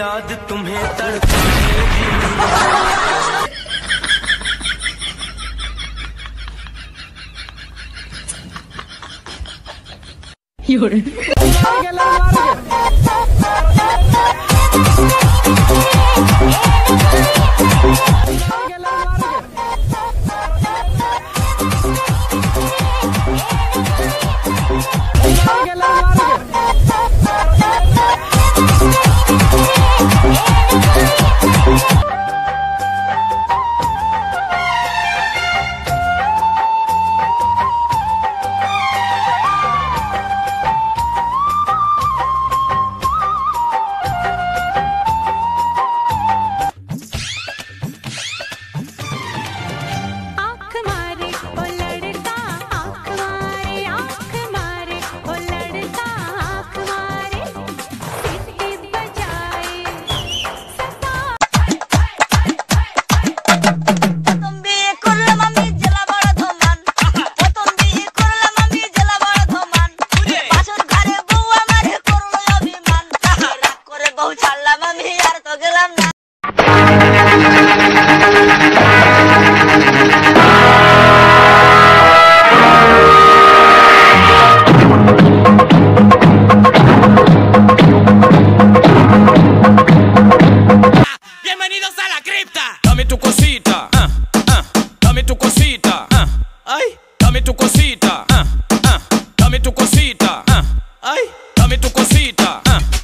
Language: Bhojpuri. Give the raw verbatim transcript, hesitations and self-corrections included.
याद तुम्हें तड़पाएगी। Bienvenidos a la cripta. Dame tu cosita, uh, uh, dame tu cosita, uh, ay, dame tu cosita, uh, uh, dame tu cosita, uh, ay, dame tu cosita, uh.